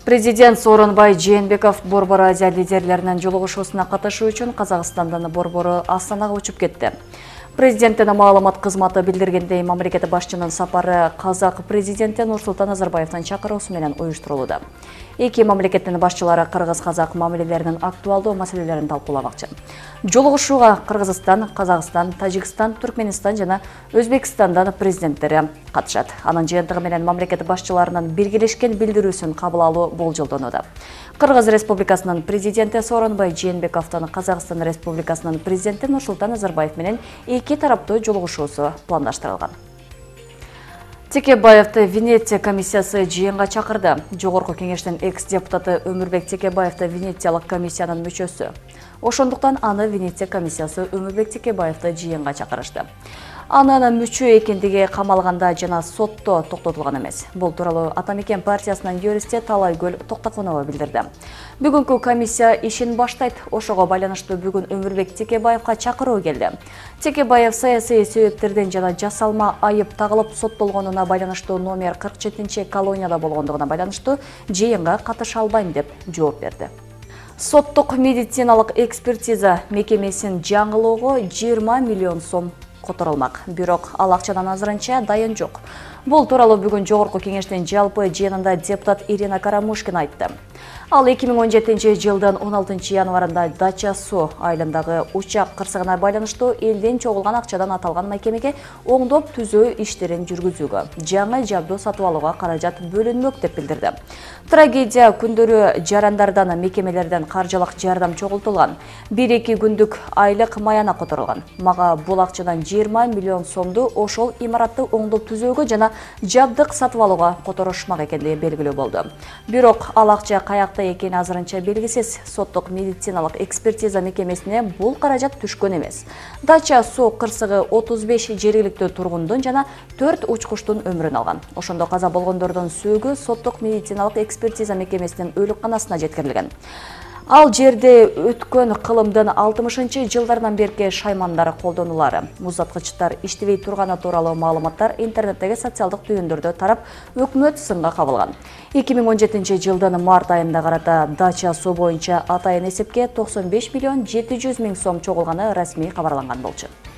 Президент Сооронбай Жээнбеков Борбор Азия лидерлеринин жолугушуусуна катышуу үчүн Казакстандан Борбору Астанага учуп кетти. Президенттин маалымат кызматы билдиргендей, мамлекет башчынын сапары Казак президенти Нурсултан Назарбаевдин чакыруусу менен уюштурулууда. Эки мамлекеттин башчылары кыргыз-казак мамилелеринин актуалдуу маселелерин талкууламакчы. Жолугушууга Кыргызстан, Казакстан, Тажикстан, Түркменистан жана Өзбекстандан президенттери катышат. Анын жыйынтыгы менен мамлекет башчыларынын биргелешкен билдирүүсүн кабыл алуу болжолдонууда. Кыргыз Республикасынын президенти Сооронбай Жээнбековдун Казакстан Республикасынын президенти Нурсултан Назарбаев менен эки тараптуу жолугушуусу пландаштырылган. Текебаевди Венеция комиссиясы жыйынга чакырды. Жогорку кеңештин экс-депутаты Өмүрбек Текебаевди Венециялык комиссиянын мүчөсү. Ошондуктан аны Венеция комиссиясы Өмүрбек Текебаевди жыйынга чакырышты. Анын мүчө экендиги камалганда жана сотто токтотулган эмес. Бул тууралуу Ата Мекен партиясынын юристи Талайгүл Токтокунова билдирди. Бүгүнкү комиссия ишин баштайт. Ошого байланыштуу бүгүн Өмүрбек Текебаевга чакыруу келди. Текебаев саясий себептерден жана жасалма айып тагылып соттолгонуна байланыштуу номер 47 колонияда болгондугуна байланыштуу жыйынга катыша албайм деп жооп берди. Соттук медициналык экспертиза мекемесин жаңылоого 20 миллион сом которулмак. Бирок ал акчадан азырынча дайын жок. Бул тууралуу бүгүн Жогорку кеңештин жалпы жыйынында депутат Ирина Карамушкина айтты. Ал 2017 жылдын 16 январында Дача Суу айылындагы учак кырсыгына байланыштуу элден чогулган акчадан аталган мекемеге оңдоп түзөө иштерин жүргүзүүгө, жаңы жабдуу сатып алууга каражат бөлүнмөк деп билдирди. Трагедия күндөрү жарандардан, мекемелерден каржылык жардам чогултулган. 1-2 күндүк айлык маяна которулган. Мага бул акчадан 20 миллион сомду ошол имаратты оңдоп түзөөгө жана жабдык сатып алууга которушмак экендиги белгилүү болду. Бирок ал акча каякта экени азырынча белгисиз. Соттук медициналык экспертиза мекемесине бул каражат түшкөн эмес. Дача Суу кырсыгы 35 жергиликтүү тургундун жана 4 учкучтун өмүрүн алган. Ошондо каза болгондордун сөөгү соттук медициналык экспертиза мекемесинин өлүкканасына жеткирилген. Ал жерде өткөн кылымдын 60 жылдардан берки шаймандар колдонулары, муздаткычтар иштебей турганы тууралуу маалыматтар интернеттеги социалдык түйүндөрдө тарап, өкмөт сынга кабылган. 2017 жылдын март айында карата Дача Суу боюнча атайын эсепке 95 миллион 700 миң сом чогулганы расмий кабарланган болчу.